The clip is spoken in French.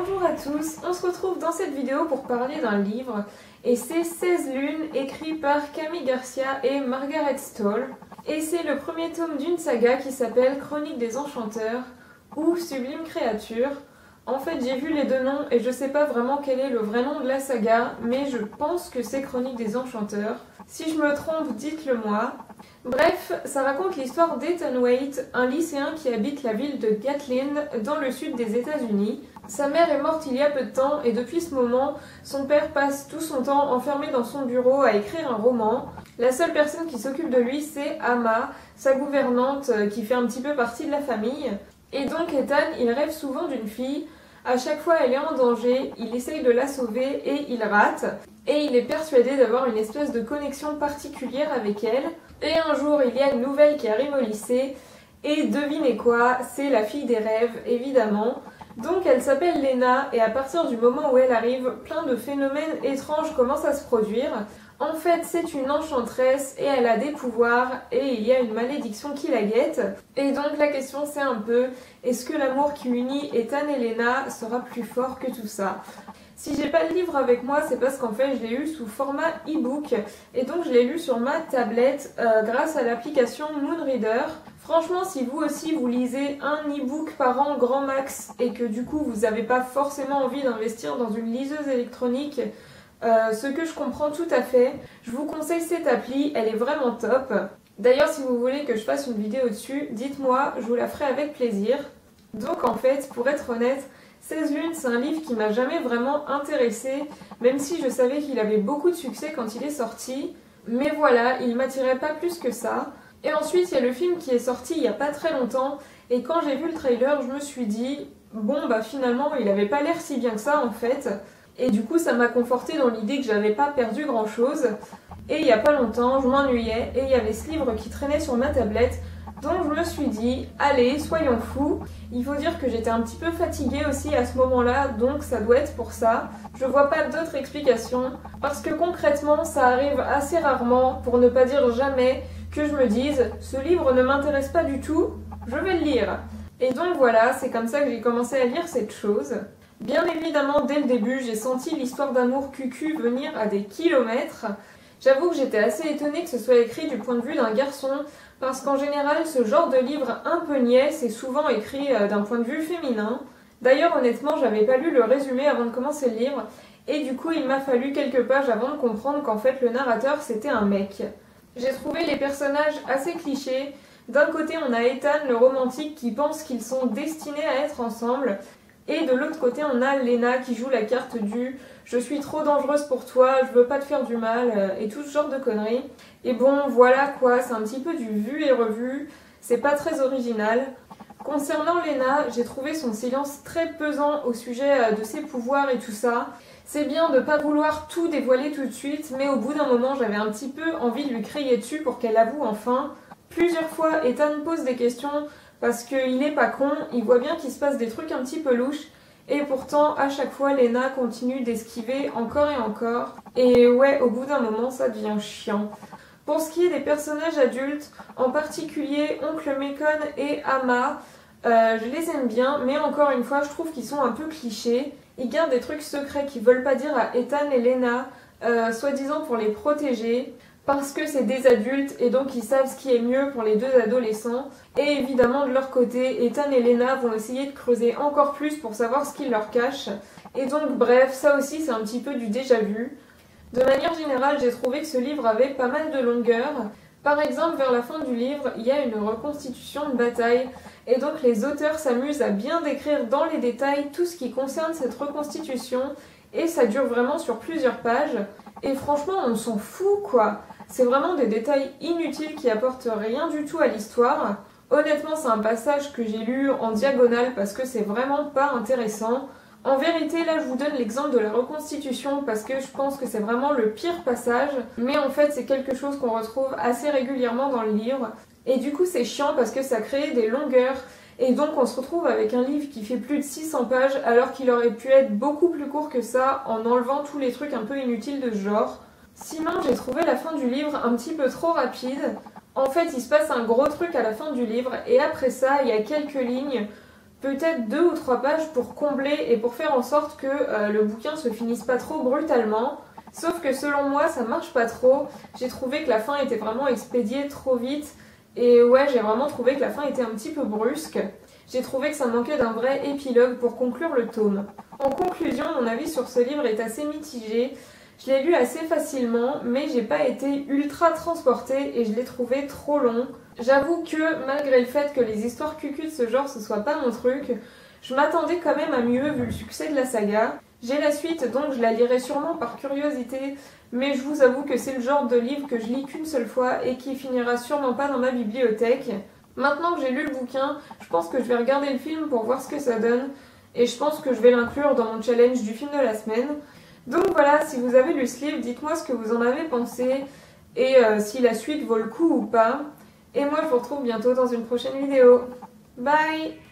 Bonjour à tous, on se retrouve dans cette vidéo pour parler d'un livre et c'est 16 lunes écrit par Kami Garcia et Margaret Stohl et c'est le premier tome d'une saga qui s'appelle Chronique des Enchanteurs ou Sublime Créature. En fait j'ai vu les deux noms et je sais pas vraiment quel est le vrai nom de la saga mais je pense que c'est Chronique des Enchanteurs. Si je me trompe, dites-le moi. Bref, ça raconte l'histoire d'Ethan Waite, un lycéen qui habite la ville de Gatlin dans le sud des États-Unis. Sa mère est morte il y a peu de temps et depuis ce moment, son père passe tout son temps enfermé dans son bureau à écrire un roman. La seule personne qui s'occupe de lui, c'est Ama, sa gouvernante qui fait un petit peu partie de la famille. Et donc Ethan, il rêve souvent d'une fille. À chaque fois, elle est en danger, il essaye de la sauver et il rate. Et il est persuadé d'avoir une espèce de connexion particulière avec elle. Et un jour, il y a une nouvelle qui arrive au lycée. Et devinez quoi, c'est la fille des rêves, évidemment. Donc elle s'appelle Lena et à partir du moment où elle arrive, plein de phénomènes étranges commencent à se produire. En fait, c'est une enchanteresse et elle a des pouvoirs et il y a une malédiction qui la guette. Et donc la question c'est un peu, est-ce que l'amour qui unit Ethan et Lena sera plus fort que tout ça ? Si j'ai pas le livre avec moi, c'est parce qu'en fait je l'ai eu sous format e-book et donc je l'ai lu sur ma tablette grâce à l'application Moonreader. Franchement, si vous aussi vous lisez un e-book par an grand max et que du coup vous n'avez pas forcément envie d'investir dans une liseuse électronique, ce que je comprends tout à fait, je vous conseille cette appli, elle est vraiment top. D'ailleurs, si vous voulez que je fasse une vidéo dessus, dites-moi, je vous la ferai avec plaisir. Donc en fait, pour être honnête, 16 lunes, c'est un livre qui m'a jamais vraiment intéressée, même si je savais qu'il avait beaucoup de succès quand il est sorti. Mais voilà, il m'attirait pas plus que ça. Et ensuite, il y a le film qui est sorti il y a pas très longtemps, et quand j'ai vu le trailer, je me suis dit, bon bah finalement, il avait pas l'air si bien que ça en fait. Et du coup, ça m'a confortée dans l'idée que j'avais pas perdu grand chose. Et il y a pas longtemps, je m'ennuyais, et il y avait ce livre qui traînait sur ma tablette. Donc je me suis dit, allez, soyons fous. Il faut dire que j'étais un petit peu fatiguée aussi à ce moment-là, donc ça doit être pour ça. Je vois pas d'autre explication, parce que concrètement, ça arrive assez rarement, pour ne pas dire jamais, que je me dise, ce livre ne m'intéresse pas du tout, je vais le lire. Et donc voilà, c'est comme ça que j'ai commencé à lire cette chose. Bien évidemment, dès le début, j'ai senti l'histoire d'amour cucu venir à des kilomètres. J'avoue que j'étais assez étonnée que ce soit écrit du point de vue d'un garçon, parce qu'en général, ce genre de livre un peu niais, c'est souvent écrit d'un point de vue féminin. D'ailleurs, honnêtement, j'avais pas lu le résumé avant de commencer le livre, et du coup, il m'a fallu quelques pages avant de comprendre qu'en fait, le narrateur, c'était un mec. J'ai trouvé les personnages assez clichés. D'un côté, on a Ethan, le romantique, qui pense qu'ils sont destinés à être ensemble, et de l'autre côté, on a Lena qui joue la carte du « je suis trop dangereuse pour toi, je veux pas te faire du mal » et tout ce genre de conneries. Et bon, voilà quoi, c'est un petit peu du vu et revu, c'est pas très original. Concernant Lena, j'ai trouvé son silence très pesant au sujet de ses pouvoirs et tout ça. C'est bien de pas vouloir tout dévoiler tout de suite, mais au bout d'un moment, j'avais un petit peu envie de lui crier dessus pour qu'elle avoue enfin. Plusieurs fois, Ethan pose des questions parce qu'il est pas con, il voit bien qu'il se passe des trucs un petit peu louches, et pourtant, à chaque fois, Lena continue d'esquiver encore et encore. Et ouais, au bout d'un moment, ça devient chiant. Pour ce qui est des personnages adultes, en particulier Oncle Macon et Ama, je les aime bien, mais encore une fois, je trouve qu'ils sont un peu clichés. Ils gardent des trucs secrets qu'ils veulent pas dire à Ethan et Lena, soi-disant pour les protéger, parce que c'est des adultes et donc ils savent ce qui est mieux pour les deux adolescents. Et évidemment, de leur côté, Ethan et Lena vont essayer de creuser encore plus pour savoir ce qu'ils leur cachent. Et donc, bref, ça aussi, c'est un petit peu du déjà-vu. De manière générale, j'ai trouvé que ce livre avait pas mal de longueur. Par exemple, vers la fin du livre, il y a une reconstitution de bataille. Et donc, les auteurs s'amusent à bien décrire dans les détails tout ce qui concerne cette reconstitution. Et ça dure vraiment sur plusieurs pages. Et franchement, on s'en fout, quoi. C'est vraiment des détails inutiles qui apportent rien du tout à l'histoire. Honnêtement, c'est un passage que j'ai lu en diagonale parce que c'est vraiment pas intéressant. En vérité, là, je vous donne l'exemple de la reconstitution parce que je pense que c'est vraiment le pire passage. Mais en fait, c'est quelque chose qu'on retrouve assez régulièrement dans le livre. Et du coup, c'est chiant parce que ça crée des longueurs. Et donc, on se retrouve avec un livre qui fait plus de 600 pages alors qu'il aurait pu être beaucoup plus court que ça en enlevant tous les trucs un peu inutiles de ce genre. Sinon, j'ai trouvé la fin du livre un petit peu trop rapide. En fait, il se passe un gros truc à la fin du livre et après ça, il y a quelques lignes peut-être 2 ou 3 pages pour combler et pour faire en sorte que le bouquin se finisse pas trop brutalement. Sauf que selon moi ça marche pas trop, j'ai trouvé que la fin était vraiment expédiée trop vite et ouais j'ai vraiment trouvé que la fin était un petit peu brusque. J'ai trouvé que ça manquait d'un vrai épilogue pour conclure le tome. En conclusion, mon avis sur ce livre est assez mitigé. Je l'ai lu assez facilement, mais j'ai pas été ultra transportée et je l'ai trouvé trop long. J'avoue que malgré le fait que les histoires cucu de ce genre ce soit pas mon truc, je m'attendais quand même à mieux vu le succès de la saga. J'ai la suite donc je la lirai sûrement par curiosité, mais je vous avoue que c'est le genre de livre que je lis qu'une seule fois et qui finira sûrement pas dans ma bibliothèque. Maintenant que j'ai lu le bouquin, je pense que je vais regarder le film pour voir ce que ça donne et je pense que je vais l'inclure dans mon challenge du film de la semaine. Donc voilà, si vous avez lu ce livre, dites-moi ce que vous en avez pensé et si la suite vaut le coup ou pas. Et moi je vous retrouve bientôt dans une prochaine vidéo. Bye!